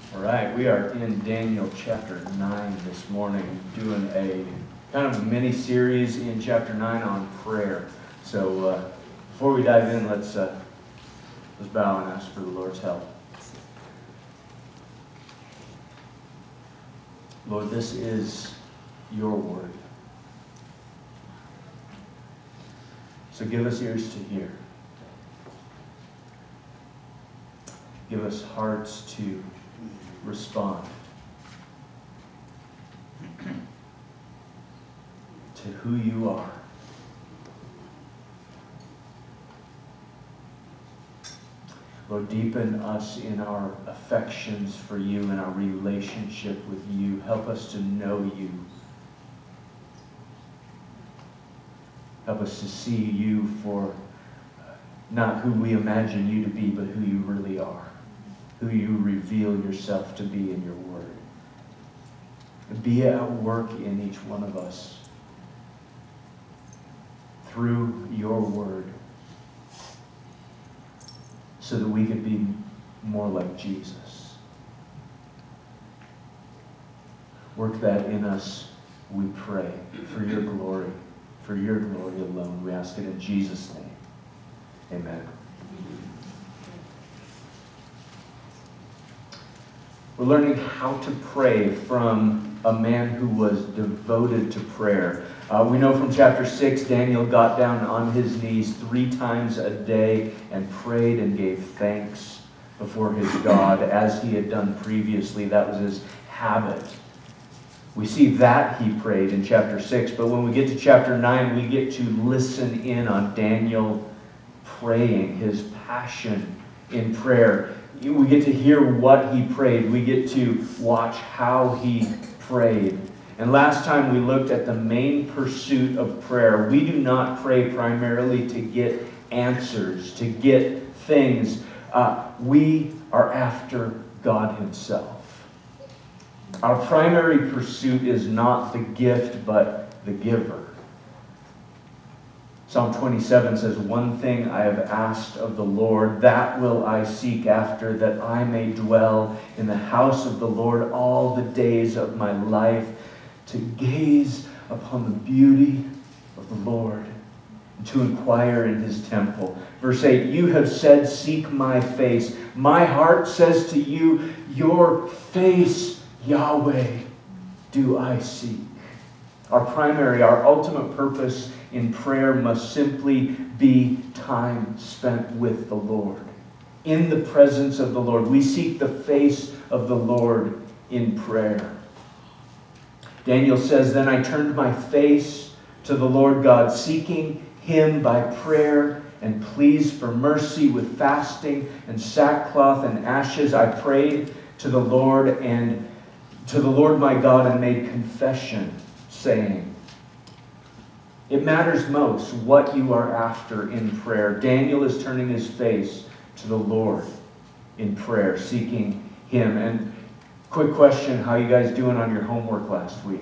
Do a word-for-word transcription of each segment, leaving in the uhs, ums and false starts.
All right, we are in Daniel chapter nine this morning, doing a kind of a mini series in chapter nine on prayer. So uh, before we dive in, let's uh, let's bow and ask for the Lord's help. Lord, this is your word. So give us ears to hear. Give us hearts to respond to who you are. Lord, deepen us in our affections for you and our relationship with you. Help us to know you. Help us to see you for not who we imagine you to be, but who you really are. Who you reveal yourself to be in your word. Be at work in each one of us through your word so that we could be more like Jesus. Work that in us, we pray, for your glory, for your glory alone. We ask it in Jesus' name. Amen. We're learning how to pray from a man who was devoted to prayer. Uh, we know from chapter six, Daniel got down on his knees three times a day and prayed and gave thanks before his God, as he had done previously. That was his habit. We see that he prayed in chapter six, but when we get to chapter nine, we get to listen in on Daniel praying, his passion in prayer. We get to hear what he prayed. We get to watch how he prayed. And last time we looked at the main pursuit of prayer. We do not pray primarily to get answers, to get things. Uh, we are after God himself. Our primary pursuit is not the gift, but the giver. Psalm twenty-seven says, "One thing I have asked of the Lord, that will I seek after, that I may dwell in the house of the Lord all the days of my life, to gaze upon the beauty of the Lord, and to inquire in his temple." Verse eight, "You have said, seek my face. My heart says to you, your face, Yahweh, do I seek." Our primary, our ultimate purpose in prayer must simply be time spent with the Lord. In the presence of the Lord. We seek the face of the Lord in prayer. Daniel says, "Then I turned my face to the Lord God, seeking him by prayer and pleas for mercy with fasting and sackcloth and ashes. I prayed to the Lord and to the Lord my God and made confession, saying," it matters most what you are after in prayer. Daniel is turning his face to the Lord in prayer, seeking him. And quick question, how you guys doing on your homework last week?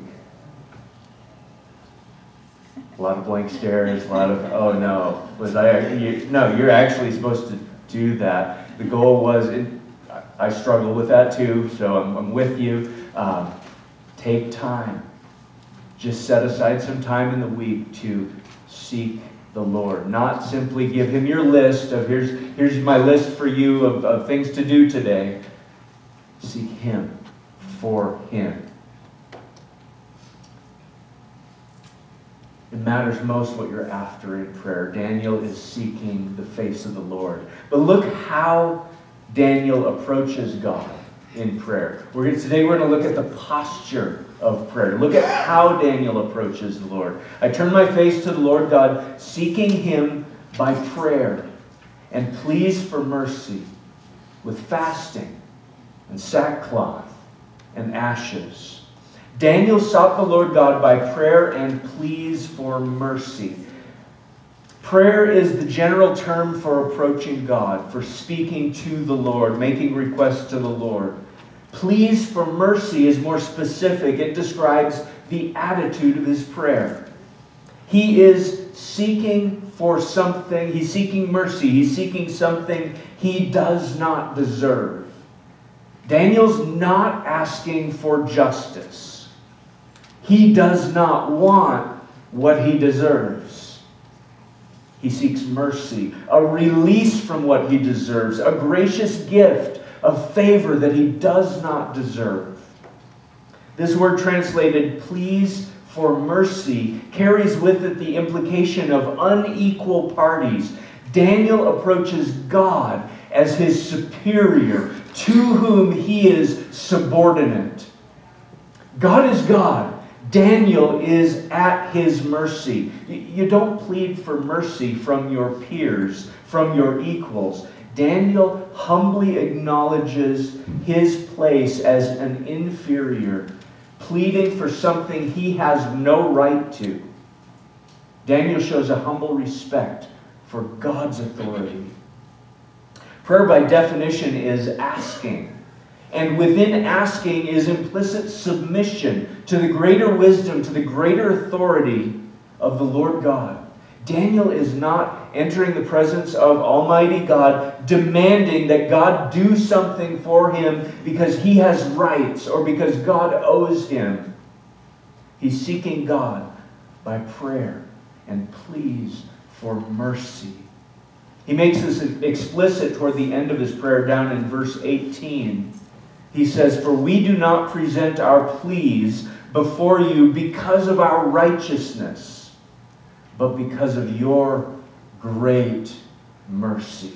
A lot of blank stares, a lot of, oh no. Was I, you, no, you're actually supposed to do that. The goal was, it, I struggle with that too, so I'm, I'm with you. Um, take time. Just set aside some time in the week to seek the Lord. Not simply give him your list of, here's, here's my list for you of, of things to do today. Seek him for him. It matters most what you're after in prayer. Daniel is seeking the face of the Lord. But look how Daniel approaches God in prayer. We're gonna, today we're going to look at the posture of prayer. Look at how Daniel approaches the Lord. "I turn my face to the Lord God, seeking him by prayer and pleas for mercy with fasting and sackcloth and ashes." Daniel sought the Lord God by prayer and pleas for mercy. Prayer is the general term for approaching God, for speaking to the Lord, making requests to the Lord. Pleas for mercy is more specific. It describes the attitude of his prayer. He is seeking for something. He's seeking mercy. He's seeking something he does not deserve. Daniel's not asking for justice. He does not want what he deserves. He seeks mercy, a release from what he deserves, a gracious gift of favor that he does not deserve. This word translated pleas for mercy carries with it the implication of unequal parties. Daniel approaches God as his superior, to whom he is subordinate. God is God. Daniel is at his mercy. You don't plead for mercy from your peers, from your equals. Daniel humbly acknowledges his place as an inferior, pleading for something he has no right to. Daniel shows a humble respect for God's authority. Prayer by definition is asking. And within asking is implicit submission to the greater wisdom, to the greater authority of the Lord God. Daniel is not entering the presence of Almighty God demanding that God do something for him because he has rights or because God owes him. He's seeking God by prayer and pleas for mercy. He makes this explicit toward the end of his prayer down in verse eighteen. He says, "For we do not present our pleas before you because of our righteousness, but because of your great mercy."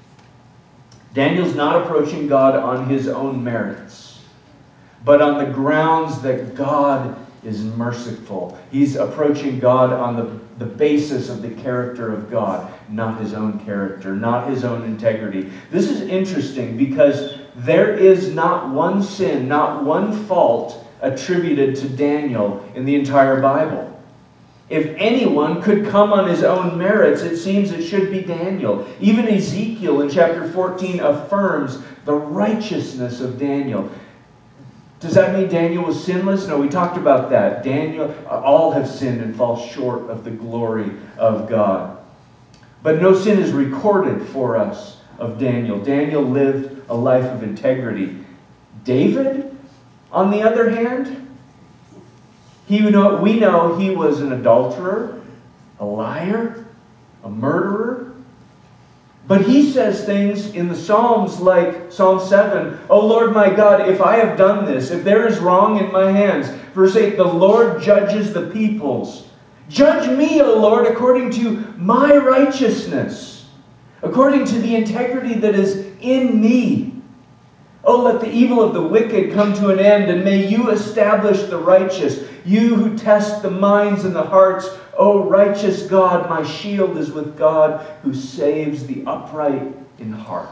Daniel's not approaching God on his own merits, but on the grounds that God is merciful. He's approaching God on the, the basis of the character of God, not his own character, not his own integrity. This is interesting because there is not one sin, not one fault attributed to Daniel in the entire Bible. If anyone could come on his own merits, it seems it should be Daniel. Even Ezekiel in chapter fourteen affirms the righteousness of Daniel. Does that mean Daniel was sinless? No, we talked about that. Daniel, all have sinned and fall short of the glory of God. But no sin is recorded for us of Daniel. Daniel lived a life of integrity. David, on the other hand, he, know, we know he was an adulterer, a liar, a murderer. But he says things in the Psalms like Psalm seven, "O Lord my God, if I have done this, if there is wrong in my hands." Verse eight, "The Lord judges the peoples. Judge me, O Lord, according to my righteousness, according to the integrity that is in me. Oh, let the evil of the wicked come to an end, and may you establish the righteous, you who test the minds and the hearts. O righteous God, my shield is with God, who saves the upright in heart."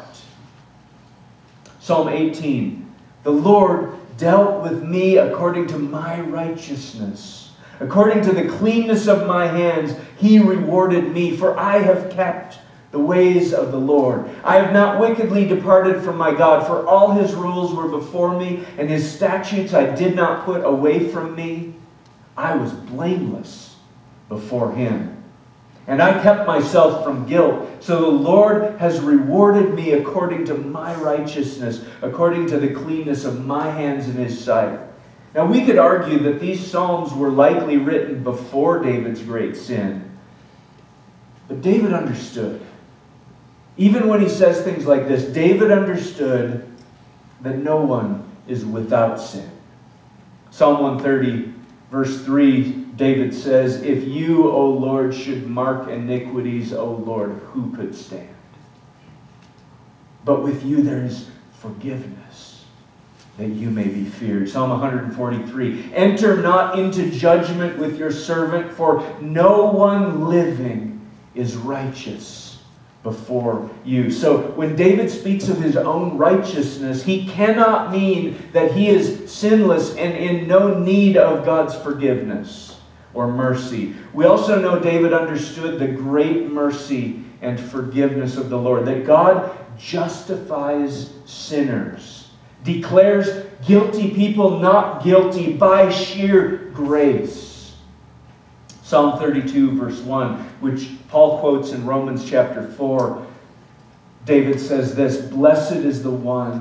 Psalm eighteen, "The Lord dealt with me according to my righteousness. According to the cleanness of my hands, he rewarded me, for I have kept the ways of the Lord. I have not wickedly departed from my God, for all his rules were before me, and his statutes I did not put away from me. I was blameless before him, and I kept myself from guilt. So the Lord has rewarded me according to my righteousness, according to the cleanness of my hands in his sight." Now we could argue that these psalms were likely written before David's great sin. But David understood. Even when he says things like this, David understood that no one is without sin. Psalm one thirty, verse three, David says, "If you, O Lord, should mark iniquities, O Lord, who could stand? But with you there is forgiveness, that you may be feared." Psalm one forty-three, "Enter not into judgment with your servant, for no one living is righteous before you." So when David speaks of his own righteousness, he cannot mean that he is sinless and in no need of God's forgiveness or mercy. We also know David understood the great mercy and forgiveness of the Lord, that God justifies sinners, declares guilty people not guilty by sheer grace. Psalm thirty-two, verse one, which Paul quotes in Romans chapter four, David says this, "Blessed is the one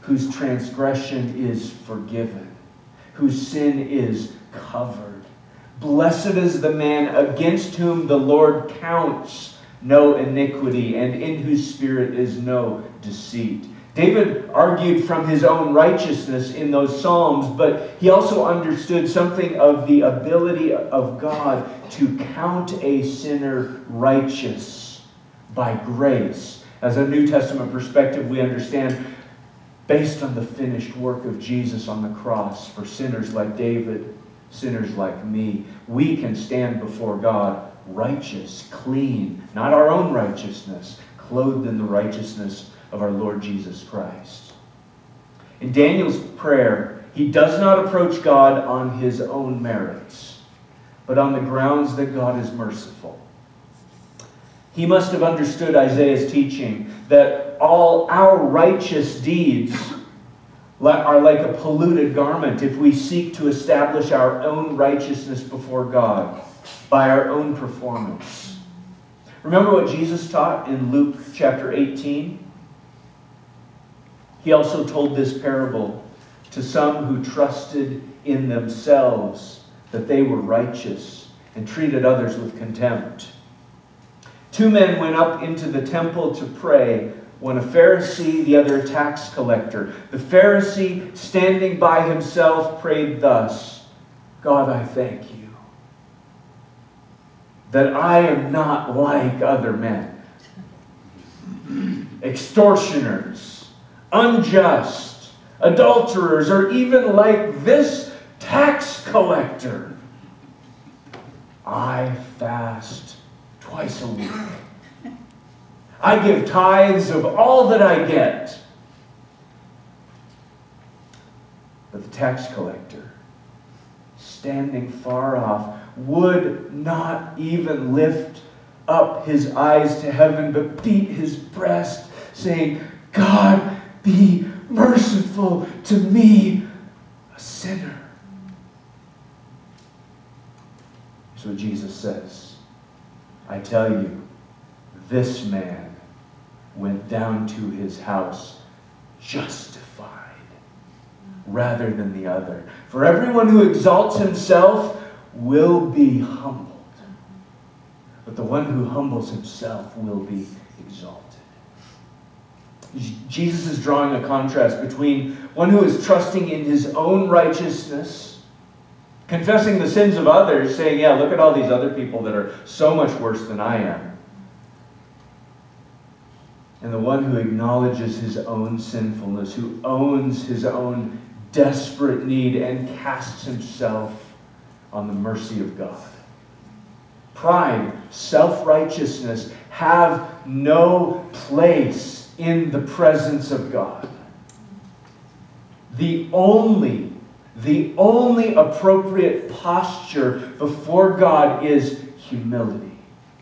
whose transgression is forgiven, whose sin is covered. Blessed is the man against whom the Lord counts no iniquity, and in whose spirit is no deceit. David argued from his own righteousness in those Psalms, but he also understood something of the ability of God to count a sinner righteous by grace. As a New Testament perspective, we understand, based on the finished work of Jesus on the cross for sinners like David, sinners like me, we can stand before God righteous, clean, not our own righteousness, clothed in the righteousness of our Lord Jesus Christ. In Daniel's prayer, he does not approach God on his own merits, but on the grounds that God is merciful. He must have understood Isaiah's teaching that all our righteous deeds are like a polluted garment if we seek to establish our own righteousness before God by our own performance. Remember what Jesus taught in Luke chapter eighteen? He also told this parable to some who trusted in themselves that they were righteous and treated others with contempt. Two men went up into the temple to pray, one a Pharisee, the other a tax collector. The Pharisee, standing by himself, prayed thus, God, I thank you that I am not like other men, extortioners, unjust, adulterers, or even like this tax collector. I fast twice a week. I give tithes of all that I get. But the tax collector, standing far off, would not even lift up his eyes to heaven, but beat his breast, saying, God, be merciful to me, a sinner. Here's what Jesus says. I tell you, this man went down to his house justified rather than the other. For everyone who exalts himself will be humbled, but the one who humbles himself will be exalted. Jesus is drawing a contrast between one who is trusting in his own righteousness, confessing the sins of others, saying, yeah, look at all these other people that are so much worse than I am, and the one who acknowledges his own sinfulness, who owns his own desperate need and casts himself on the mercy of God. Pride, self-righteousness have no place in the presence of God. The only, the only appropriate posture before God is humility.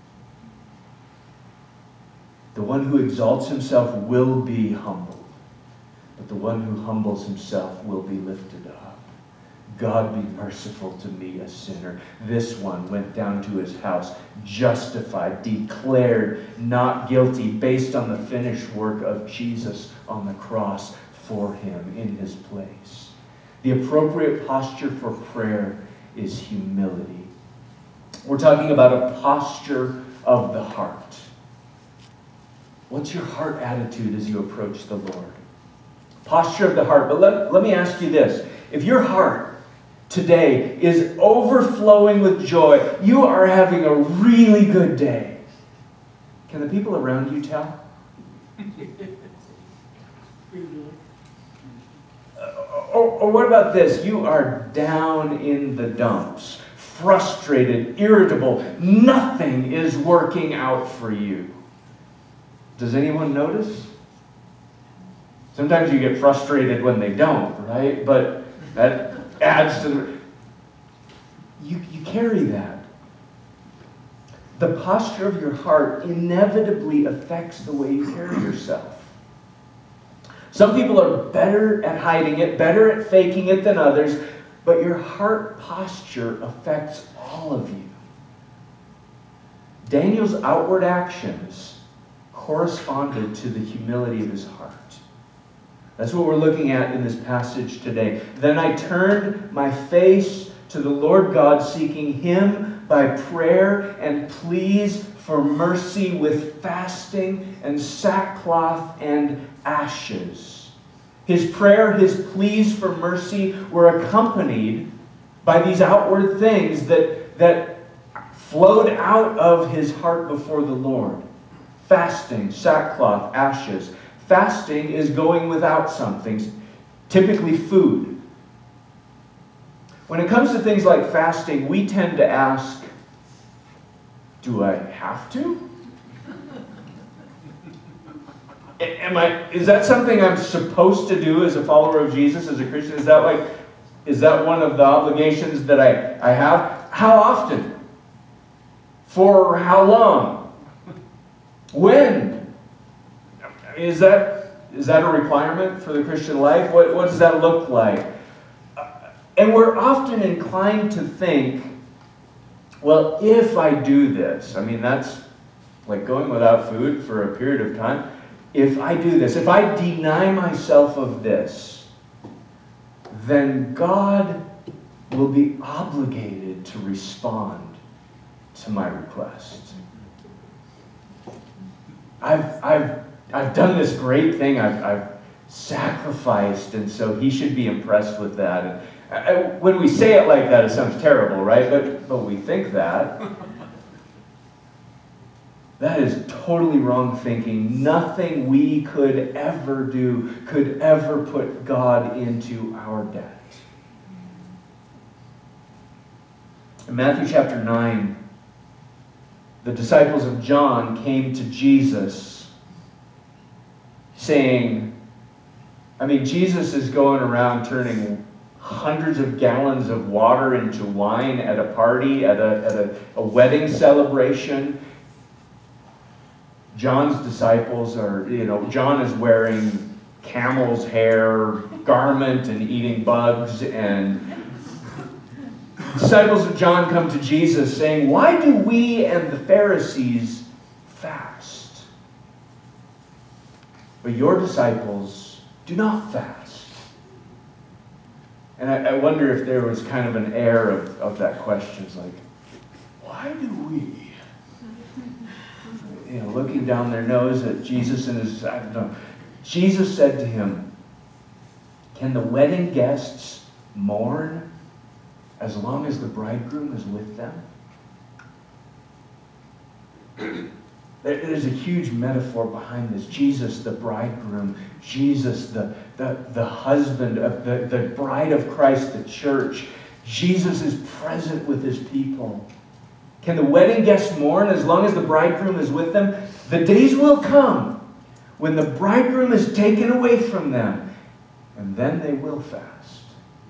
The one who exalts himself will be humbled, but the one who humbles himself will be lifted up. God be merciful to me, a sinner. This one went down to his house, justified, declared not guilty, based on the finished work of Jesus on the cross for him in his place. The appropriate posture for prayer is humility. We're talking about a posture of the heart. What's your heart attitude as you approach the Lord? Posture of the heart. But let, let me ask you this. If your heart today is overflowing with joy, you are having a really good day, can the people around you tell? or, or what about this? You are down in the dumps, frustrated, irritable. Nothing is working out for you. Does anyone notice? Sometimes you get frustrated when they don't, right? But that adds to the... You, you carry that. The posture of your heart inevitably affects the way you carry yourself. Some people are better at hiding it, better at faking it than others, but your heart posture affects all of you. Daniel's outward actions corresponded to the humility of his heart. That's what we're looking at in this passage today. Then I turned my face to the Lord God, seeking Him by prayer and pleas for mercy with fasting and sackcloth and ashes. His prayer, his pleas for mercy were accompanied by these outward things that, that flowed out of his heart before the Lord. Fasting, sackcloth, ashes. Fasting is going without something, typically food. When it comes to things like fasting, we tend to ask, do I have to? Am I, is that something I'm supposed to do as a follower of Jesus, as a Christian? Is that like, is that one of the obligations that I, I have? How often? For how long? When? Is that, is that a requirement for the Christian life? What, what does that look like? And we're often inclined to think, well, if I do this, I mean, that's like going without food for a period of time. If I do this, if I deny myself of this, then God will be obligated to respond to my request. I've, I've, I've done this great thing. I've, I've sacrificed, and so He should be impressed with that. And I, when we say it like that, it sounds terrible, right? But, but we think that. That is totally wrong thinking. Nothing we could ever do could ever put God into our debt. In Matthew chapter nine, the disciples of John came to Jesus saying, I mean, Jesus is going around turning hundreds of gallons of water into wine at a party, at a, at a, a wedding celebration. John's disciples are, you know, John is wearing camel's hair garment and eating bugs, and disciples of John come to Jesus saying, why do we and the Pharisees fast, but your disciples do not fast? And I, I wonder if there was kind of an air of, of that question. It's like, why do we? You know, looking down their nose at Jesus and his, I don't know. Jesus said to him, can the wedding guests mourn as long as the bridegroom is with them? There's a huge metaphor behind this. Jesus, the bridegroom. Jesus, the, the, the husband of the, the bride of Christ, the church. Jesus is present with his people. Can the wedding guests mourn as long as the bridegroom is with them? The days will come when the bridegroom is taken away from them, and then they will fast.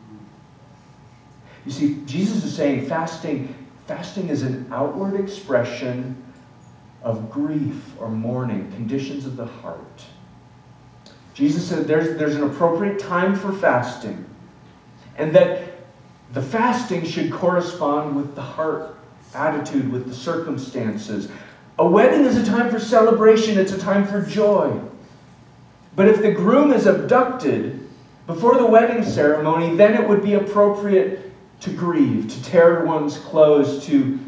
You see, Jesus is saying fasting, fasting is an outward expression of grief or mourning, conditions of the heart. Jesus said there's, there's an appropriate time for fasting, and that the fasting should correspond with the heart attitude, with the circumstances. A wedding is a time for celebration. It's a time for joy. But if the groom is abducted before the wedding ceremony, then it would be appropriate to grieve, to tear one's clothes, to...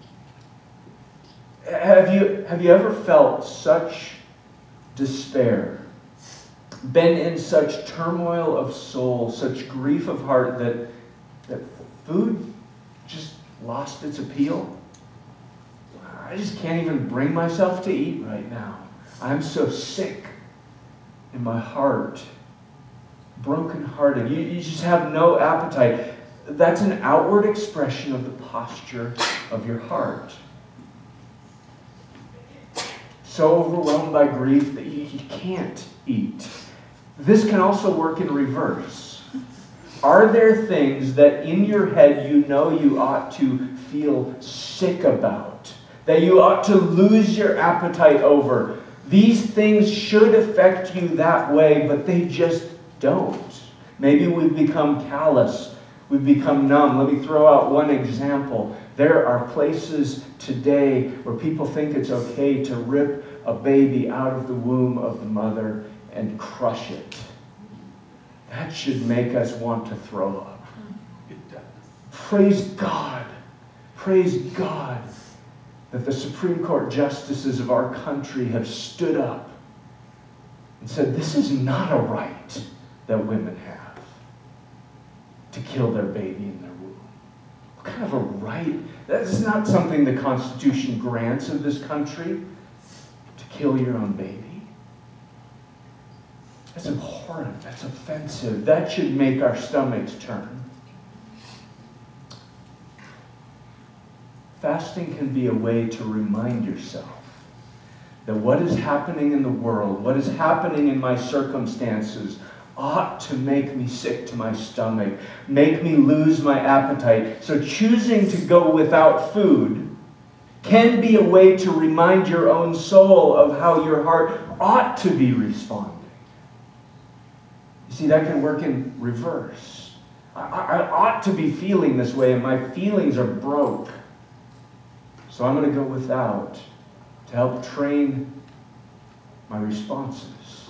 Have you, have you ever felt such despair, been in such turmoil of soul, such grief of heart that, that food just lost its appeal? I just can't even bring myself to eat right now. I'm so sick in my heart, brokenhearted. You, you just have no appetite. That's an outward expression of the posture of your heart. So overwhelmed by grief that you, you can't eat. This can also work in reverse. Are there things that in your head you know you ought to feel sick about? That you ought to lose your appetite over? These things should affect you that way, but they just don't. Maybe we've become callous. We've become numb. Let me throw out one example. There are places today where people think it's okay to rip a baby out of the womb of the mother and crush it. that should make us want to throw up. Praise God. Praise God that the Supreme Court justices of our country have stood up and said, this is not a right that women have to kill their baby in their womb. What kind of a right? That is not something the Constitution grants of this country, to kill your own baby. That's abhorrent. That's offensive. That should make our stomachs turn. Fasting can be a way to remind yourself that what is happening in the world, what is happening in my circumstances, ought to make me sick to my stomach, make me lose my appetite. So choosing to go without food can be a way to remind your own soul of how your heart ought to be responding. You see, that can work in reverse. I, I ought to be feeling this way, and my feelings are broke. So I'm going to go without to help train my responses.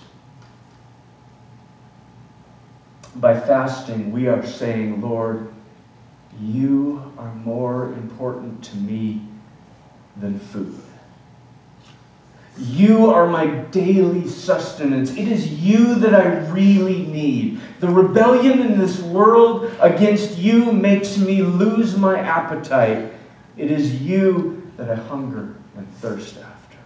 By fasting, we are saying, Lord, you are more important to me than food. You are my daily sustenance. It is you that I really need. The rebellion in this world against you makes me lose my appetite. It is you that I hunger and thirst after.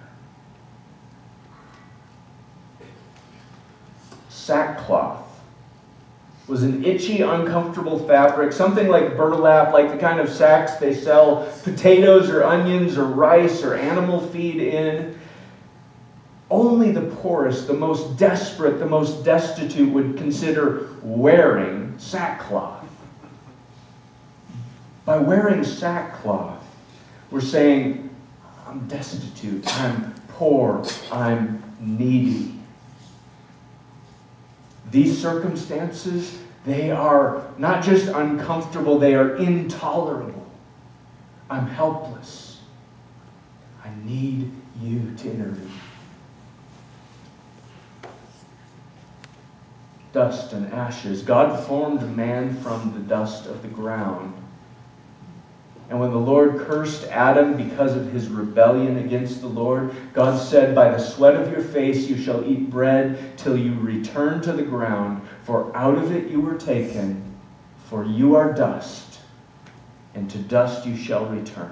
Sackcloth was an itchy, uncomfortable fabric, something like burlap, like the kind of sacks they sell potatoes or onions or rice or animal feed in. Only the poorest, the most desperate, the most destitute would consider wearing sackcloth. By wearing sackcloth, we're saying, I'm destitute, I'm poor, I'm needy. These circumstances, they are not just uncomfortable, they are intolerable. I'm helpless. I need you to intervene. Dust and ashes. God formed man from the dust of the ground. And when the Lord cursed Adam because of his rebellion against the Lord, God said, by the sweat of your face you shall eat bread till you return to the ground, for out of it you were taken, for you are dust, and to dust you shall return.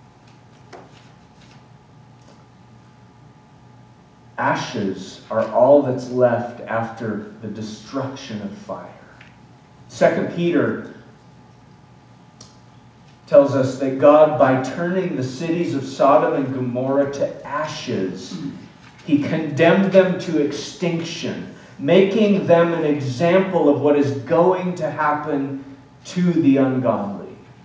Ashes are all that's left after the destruction of fire. Second Peter tells us that God, by turning the cities of Sodom and Gomorrah to ashes, he condemned them to extinction, making them an example of what is going to happen to the ungodly.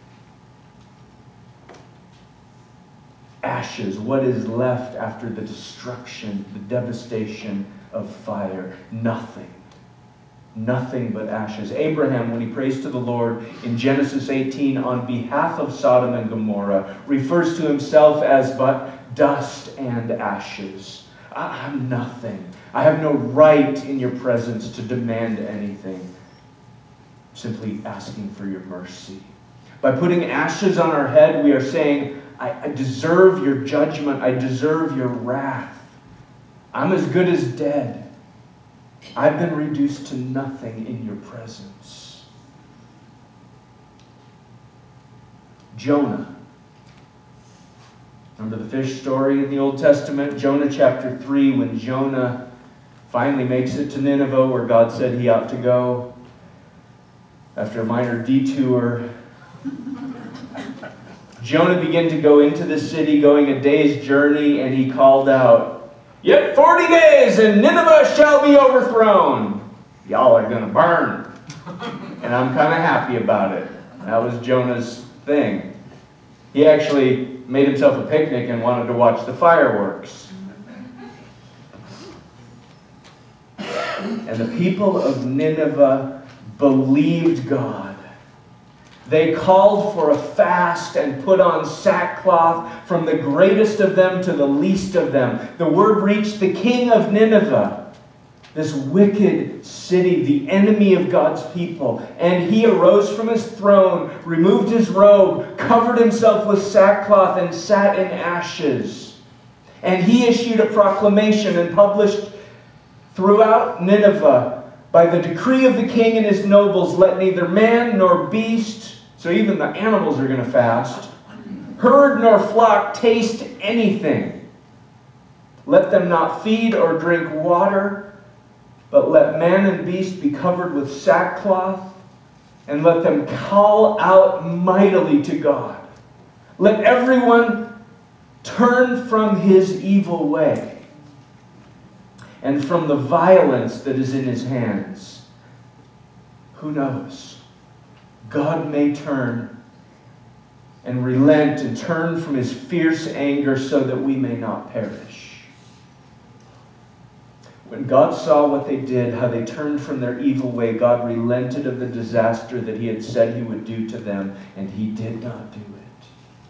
Ashes, what is left after the destruction, the devastation of fire? Nothing. Nothing but ashes. Abraham, when he prays to the Lord in Genesis eighteen on behalf of Sodom and Gomorrah, refers to himself as but dust and ashes. I'm nothing. I have no right in your presence to demand anything. Simply asking for your mercy. By putting ashes on our head, we are saying, I, I deserve your judgment. I deserve your wrath. I'm as good as dead. I've been reduced to nothing in your presence. Jonah. Remember the fish story in the Old Testament? Jonah chapter three, when Jonah finally makes it to Nineveh, where God said he ought to go. After a minor detour, Jonah began to go into the city, going a day's journey, and he called out, "Yet forty days and Nineveh shall be overthrown." Y'all are going to burn. And I'm kind of happy about it. That was Jonah's thing. He actually made himself a picnic and wanted to watch the fireworks. And the people of Nineveh believed God. They called for a fast and put on sackcloth, from the greatest of them to the least of them. The word reached the king of Nineveh. this wicked city, the enemy of God's people. And he arose from his throne, removed his robe, covered himself with sackcloth, and sat in ashes. And he issued a proclamation and published throughout Nineveh, by the decree of the king and his nobles, let neither man nor beast, so even the animals are going to fast, herd nor flock taste anything. Let them not feed or drink water, but let man and beast be covered with sackcloth, and let them call out mightily to God. Let everyone turn from his evil way and from the violence that is in his hands. Who knows? God may turn and relent and turn from his fierce anger so that we may not perish. When God saw what they did, how they turned from their evil way, God relented of the disaster that he had said he would do to them, and he did not do it.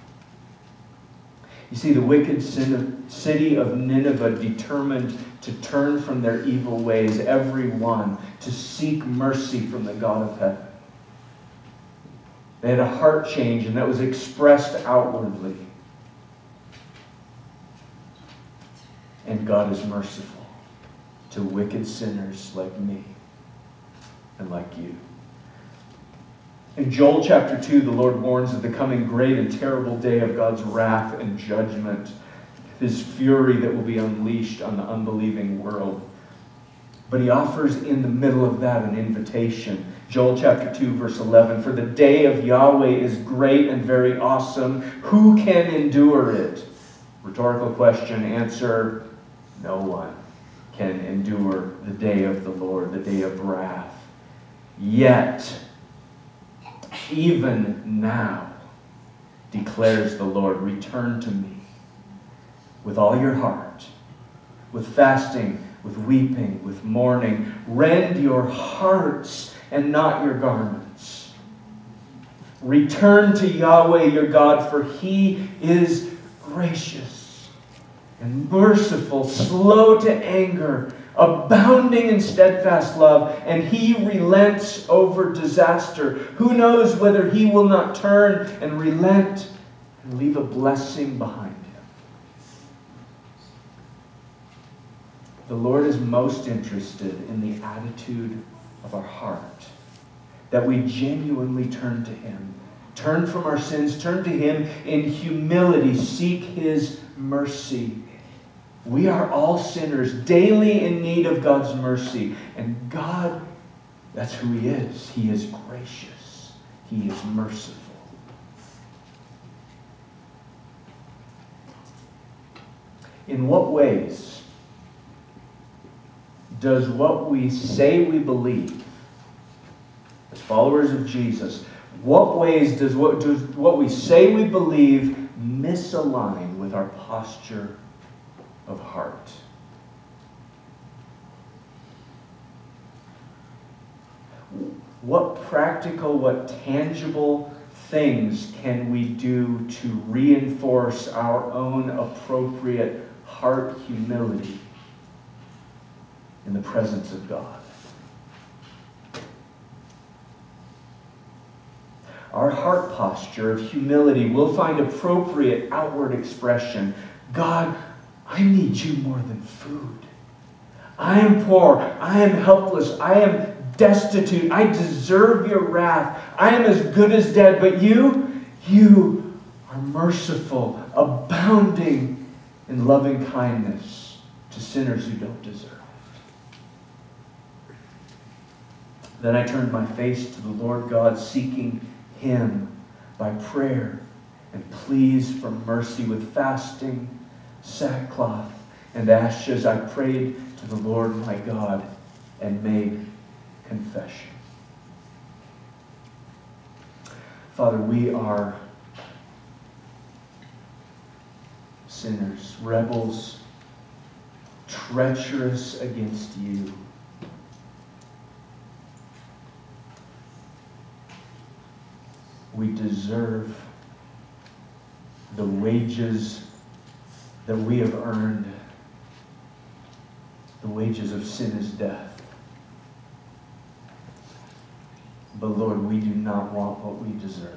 You see, the wicked city of Nineveh determined to turn from their evil ways, every one, to seek mercy from the God of heaven. They had a heart change, and that was expressed outwardly. And God is merciful to wicked sinners like me and like you. In Joel chapter two, the Lord warns of the coming great and terrible day of God's wrath and judgment, his fury that will be unleashed on the unbelieving world. But he offers in the middle of that an invitation. Joel chapter two, verse eleven, for the day of Yahweh is great and very awesome. Who can endure it? Rhetorical question. Answer, no one can endure the day of the Lord, the day of wrath. Yet, even now, declares the Lord, return to me with all your heart, with fasting, with weeping, with mourning. Rend your hearts and not your garments. Return to Yahweh your God, for he is gracious and merciful, slow to anger, abounding in steadfast love, and he relents over disaster. Who knows whether he will not turn and relent and leave a blessing behind him? The Lord is most interested in the attitude of our heart, that we genuinely turn to him. Turn from our sins, turn to him in humility, seek his mercy. We are all sinners, daily in need of God's mercy. And God, that's who he is. He is gracious. He is merciful. In what ways does what we say we believe, as followers of Jesus, what ways does what, does what we say we believe misalign with our posture of heart? What practical, what tangible things can we do to reinforce our own appropriate heart humility in the presence of God? Our heart posture of humility will find appropriate outward expression. God, I need you more than food. I am poor. I am helpless. I am destitute. I deserve your wrath. I am as good as dead. But you, you are merciful, abounding in loving kindness to sinners who don't deserve it. Then I turned my face to the Lord God, seeking him by prayer and pleas for mercy with fasting, sackcloth, and ashes. I prayed to the Lord my God and made confession. Father, we are sinners, rebels, treacherous against you. We deserve the wages that we have earned. The wages of sin is death. But Lord, we do not want what we deserve.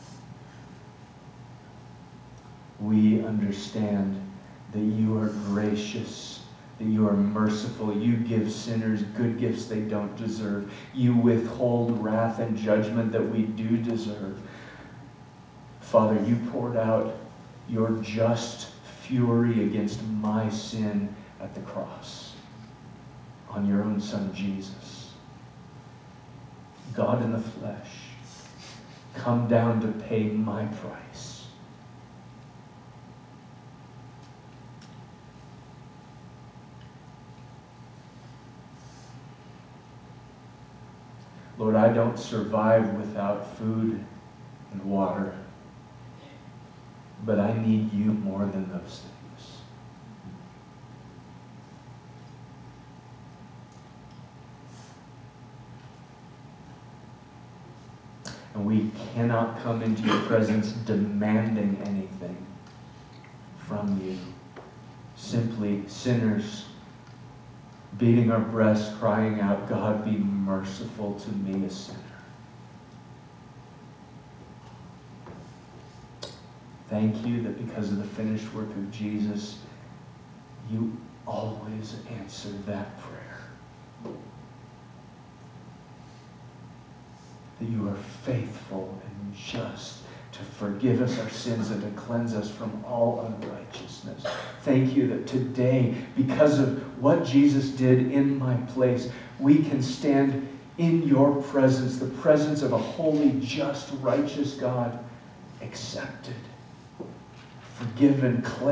We understand that you are gracious, that you are merciful. You give sinners good gifts they don't deserve. You withhold wrath and judgment that we do deserve. Father, you poured out your just fury against my sin at the cross on your own Son, Jesus. God in the flesh, come down to pay my price. Lord, I don't survive without food and water, but I need you more than those things. And we cannot come into your presence demanding anything from you. Simply sinners beating our breasts, crying out, God, be merciful to me, a sinner. Thank you that because of the finished work of Jesus, you always answer that prayer. That you are faithful and just to forgive us our sins and to cleanse us from all unrighteousness. Thank you that today, because of what Jesus did in my place, we can stand in your presence, the presence of a holy, just, righteous God, accepted, forgiven, cleansed.